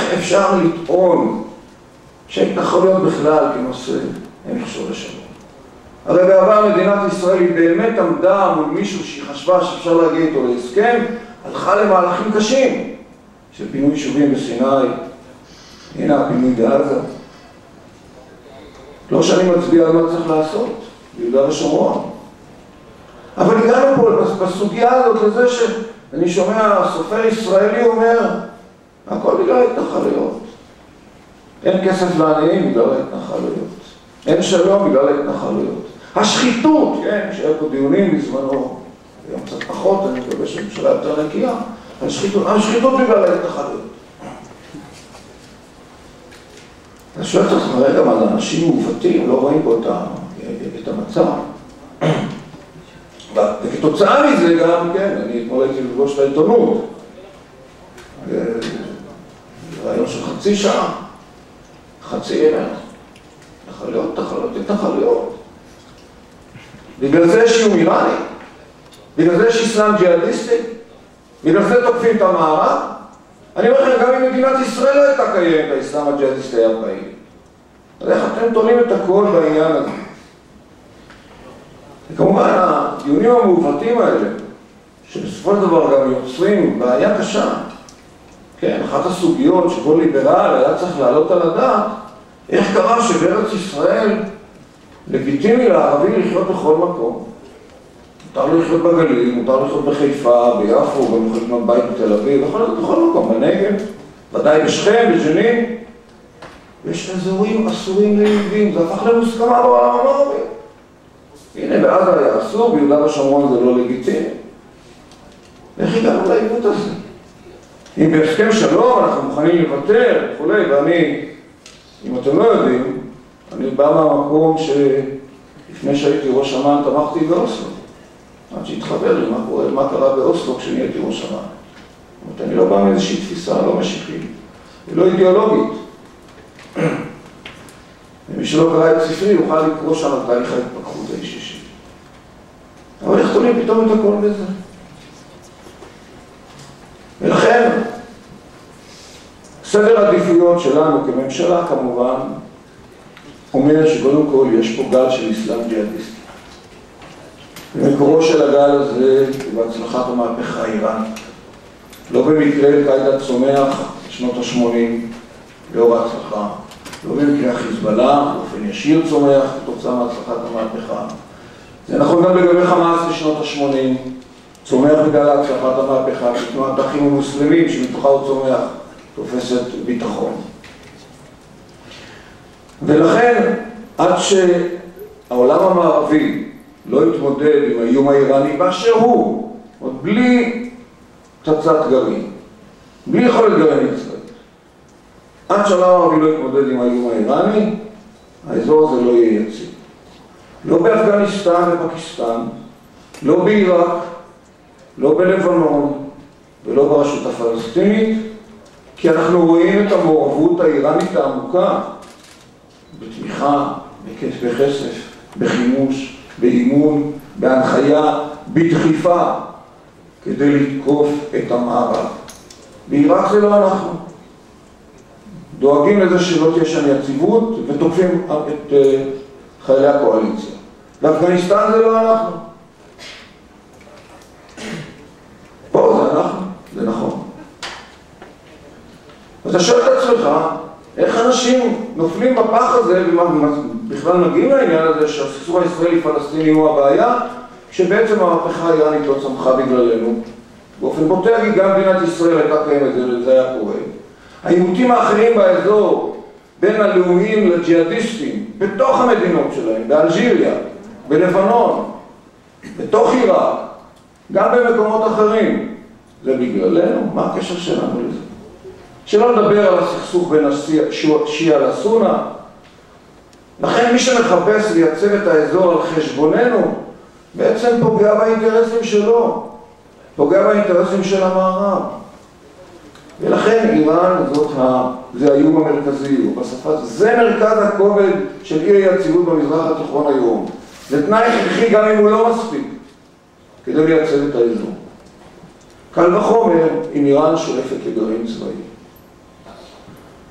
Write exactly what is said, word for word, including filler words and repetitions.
איך אפשר לטעון שההתנחלויות בכלל כנושא הם מכשול לשלום? הרי בעבר מדינת ישראל היא באמת עמדה מול מישהו שהיא חשבה שאפשר להגיע איתו להסכם, הלכה למהלכים קשים של פינוי יישובים בסיני, הנה הפינוי בעזה. לא שאני מצביע על מה צריך לעשות, ביהודה ושומרון. אבל הגענו פה בסוגיה הזאת לזה שאני שומע סופר ישראלי אומר, הכל בגלל ההתנחלויות. אין כסף לעניים בגלל ההתנחלויות. אין שלום בגלל ההתנחלויות. השחיתות, כן, שהיה פה דיונים בזמנו, היום קצת פחות, אני מקווה שהממשלה יותר נקייה, השחיתות, השחיתות בגלל ההתנחלויות. אז שואלת אותך רגע מה, אנשים מעוותים, לא רואים פה את המצב. וכתוצאה מזה גם, כן, אני אתמול הייתי לפגוש את העיתונות. רעיון של חצי שעה, חצי ימר, התנחלויות, התנחלויות, התנחלויות. בגלל זה יש איום איראני, בגלל זה יש אסלאם ג'יהאדיסטי, בגלל זה תוקפים את המערב. אני אומר לכם, גם אם מדינת ישראל לא הייתה קיימת, האסלאם הג'יהאדיסטי היה פעיל. אז איך אתם תולים את הכל בעניין הזה? וכמובן, הדיונים המעוותים האלה, שבסופו של דבר גם יוצרים בעיה קשה, כן, אחת הסוגיות שכל ליברל היה צריך לעלות על הדעת, איך קרה שבארץ ישראל לגיטימי לערבי לחיות בכל מקום. מותר לו לחיות בגליל, מותר לו לחיות בחיפה, ביפו, גם יכול לקנות בית בתל אביב, יכול להיות בכל מקום, בנגב, ודאי בשכם, בג'נין. ויש אזורים אסורים ליהודים, זה הפך למוסכמה בעולם המערבי. הנה, בעזה היה אסור, ביהודה ושומרון זה לא לגיטימי. איך הגענו לעיוות הזה? אם בהסכם שלום אנחנו מוכנים לוותר, וכולי, ואני, אם אתם לא יודעים, אני בא מהמקום שלפני שהייתי ראש אמ"ן תמכתי באוסלו. עד שהתחבר לי מה קורה, מה קרה באוסלו כשאני הייתי ראש אמ"ן. זאת אומרת, אני לא בא מאיזושהי תפיסה לא משיחית, היא לא אידיאולוגית. ומי שלא קרא את ספרי יוכל לקרוא שם על תהליך ההתפכחות האישי שלי. אבל איך תולים פתאום את הכל בזה? ולכן, סדר העדיפויות שלנו כממשלה כמובן, אומר שקודם כל יש פה גל של אסלאם ג'יהאדיסטי. ומקורו של הגל הזה הוא בהצלחת המהפכה האיראנית. לא במקרה אל-קאעידה צומח בשנות ה-שמונים לאור ההצלחה. לא במקרה החיזבאללה, באופן ישיר צומח כתוצאה מהצלחת המהפכה. זה נכון גם לגבי חמאס בשנות ה-שמונים, צומח בגלל הצלחת המהפכה, כתנועת האחים המוסלמים שמתוכה הוא צומח, תופסת ביטחון. ולכן, עד שהעולם המערבי לא יתמודד עם האיום האיראני באשר הוא, עוד בלי פצצת גרעין, בלי יכולת גרעינית ישראלית, עד שהעולם הערבי לא יתמודד עם האיום האיראני, האזור הזה לא יהיה יציב. לא באפגניסטן ופקיסטן, לא בעיראק, לא בלבנון ולא ברשות הפלסטינית, כי אנחנו רואים את המעורבות האיראנית העמוקה בתמיכה, בכסף, בחימוש, באימון, בהנחיה, בדחיפה, כדי לתקוף את המערב. בעיראק זה לא אנחנו. דואגים לזה שלא תהיה שם יציבות ותוקפים את חיילי הקואליציה. באפגניסטן זה לא אנחנו. פה זה אנחנו, זה נכון. אתה שואל את עצמך, איך אנשים נופלים בפח הזה ובכלל מגיעים לעניין הזה שהסכסוך הישראלי-פלסטיני הוא הבעיה, כשבעצם המהפכה האיראנית לא צמחה בגללנו. באופן בוטה, גם מדינת ישראל הייתה קיימת, זה היה קורה. העימותים האחרים באזור, בין הלאומיים לג'יהאדיסטים, בתוך המדינות שלהם, באלג'יריה, בלבנון, בתוך עיראק, גם במקומות אחרים, זה בגללנו. מה הקשר שלנו לזה? שלא נדבר על הסכסוך בין השיעה לסונה. לכן מי שמחפש לייצב את האזור על חשבוננו, בעצם פוגע באינטרסים שלו, פוגע באינטרסים של המערב. ולכן איראן זאת ה... זה האיום המרכזי, ובשפה זה מרכז הכובד של אי היציבות במזרח התיכון היום. זה תנאי הכרחי גם אם הוא לא מספיק, כדי לייצב את האזור. קל וחומר אם איראן שואפת לגרעין צבאי.